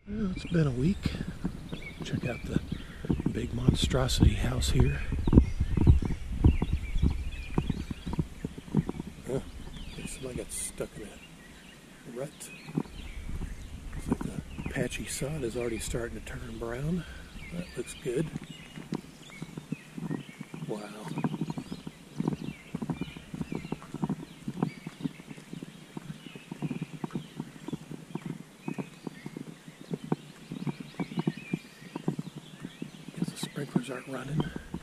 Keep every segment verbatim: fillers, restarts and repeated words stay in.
Well, it's been a week. Check out the big monstrosity house here. Oh, somebody got stuck in a rut. Looks like the patchy sod is already starting to turn brown. That looks good. Wow. Guess the sprinklers aren't running.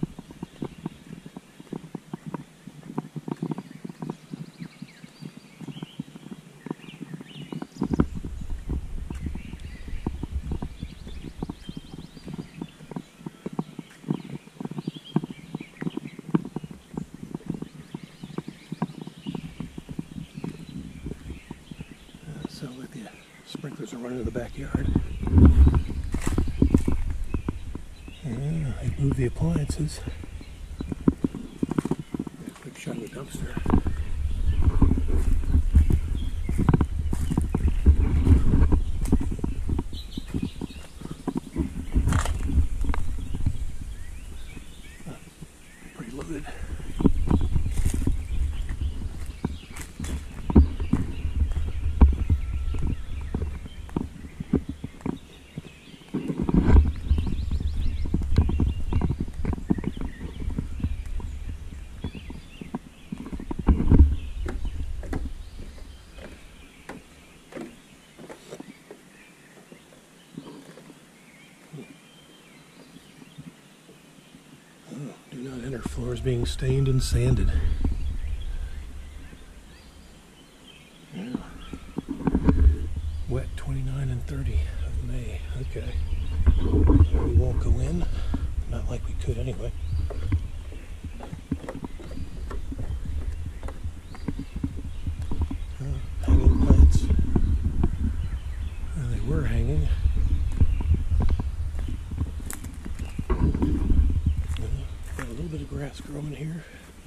Sounds like the sprinklers are running in the backyard. Yeah, they moved the appliances. A quick shot of the dumpster. Uh, pretty loaded. Do not enter. Floors being stained and sanded. Yeah. Wet twenty-nine and thirty of May. Okay. We won't go in. Not like we could anyway. Uh, hanging plants. Uh, they were hanging. Got a little bit of grass growing here.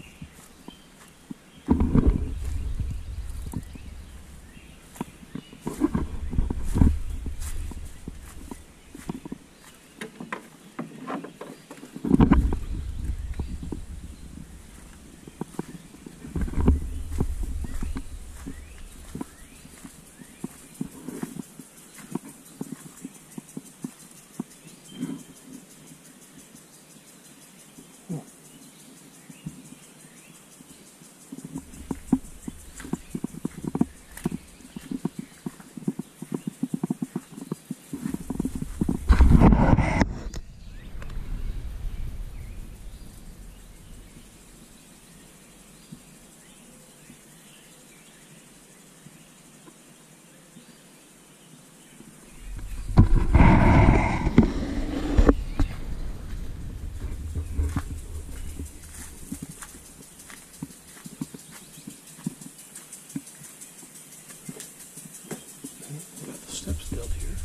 Steps built here.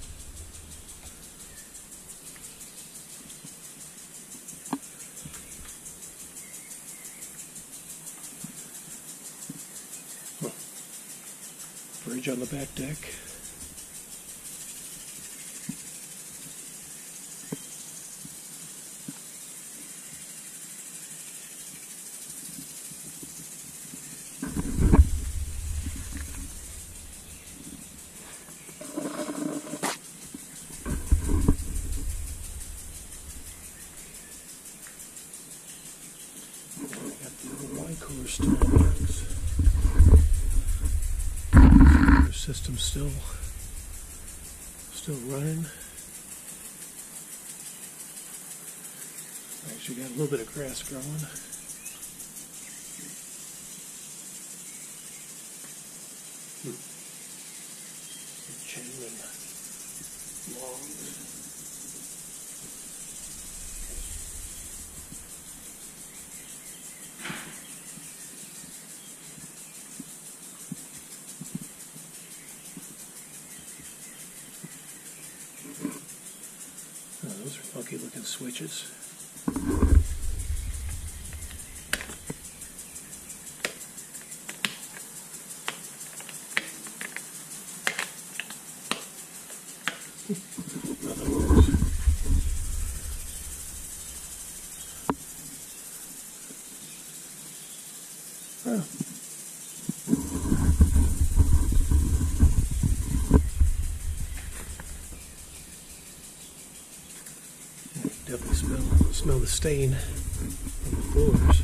Huh. Bridge on the back deck. Cooler still in the box. The system's still still running. Actually got a little bit of grass growing. Hmm. Chain and logs. Those are funky looking switches. Nothing works. Oh. Definitely smell smell the stain on the floors.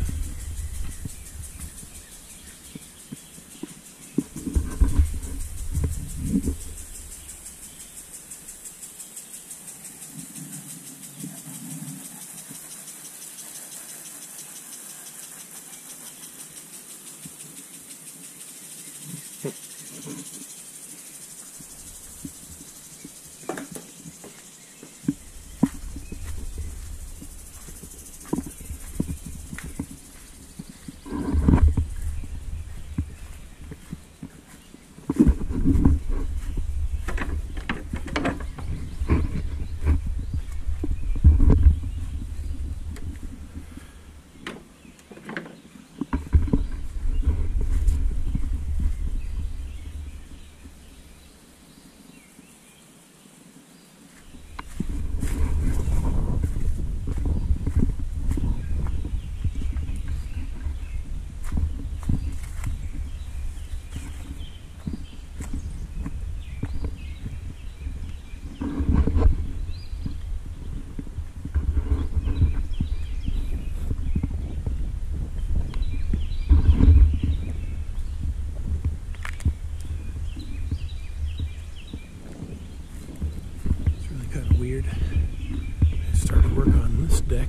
Weird. I started work on this deck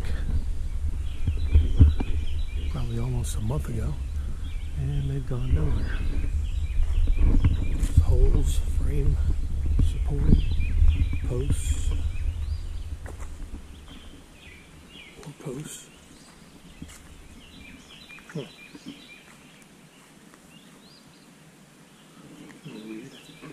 probably almost a month ago, and they've gone nowhere. Holes, frame, support, posts, more posts. Huh. Weird.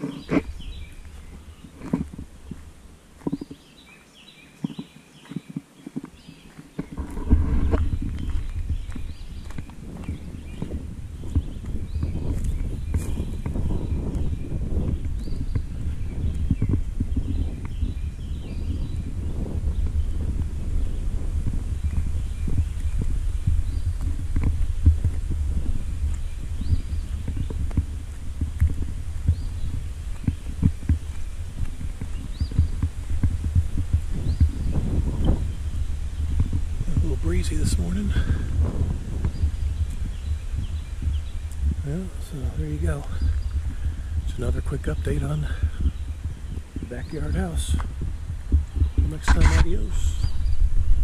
Breezy this morning. Well, so there you go. It's another quick update on the backyard house. Next time, adios.